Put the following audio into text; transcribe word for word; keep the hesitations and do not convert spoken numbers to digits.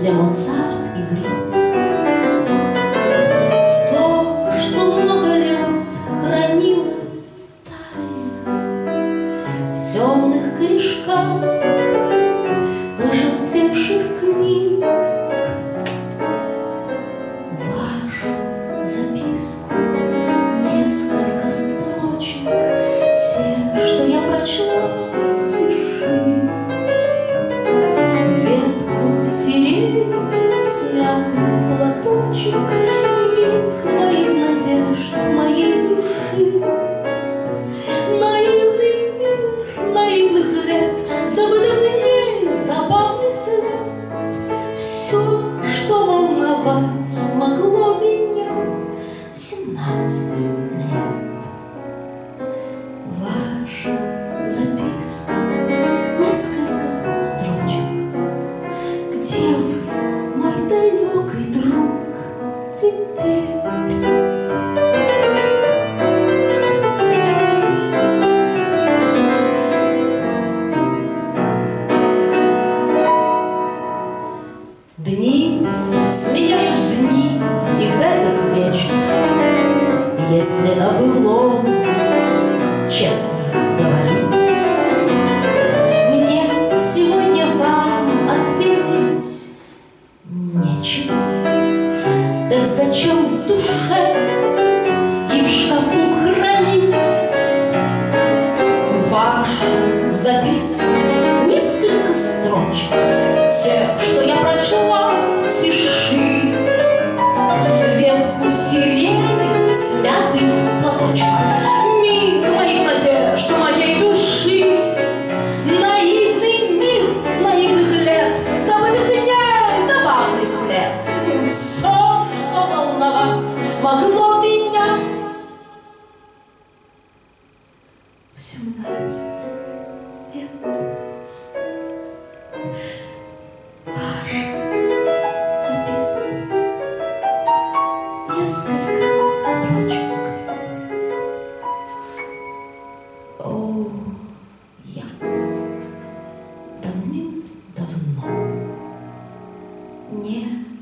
где Моцарт и Грим. То, что много лет хранило тайно в темных корешках пожелтевших книг, вашу записку, несколько строчек, те, что я прочла в тиши, ветку сирени, смятый платочек, мир моих надежд, моей души. Наивный мир наивных лет, забытых дней, забавный след. Все, что волновать могло меня в семнадцать лет. Ваша записка, несколько строчек. Где вы, мой далекий друг, теперь? Дни сменяют дни, и в этот вечер, если о былом честно говорить, мне сегодня вам ответить нечего. Так зачем в душе и в шкафу хранить вашу записку, несколько строчек, те, что я прочла в тиши, ветку сирени, смятый платочек, мир моих надежд, моей души, наивный мир наивных лет, забытых дней, забавный след. Все, что волновать могло меня в семнадцать лет. Несколько строчек. О, я давным-давно не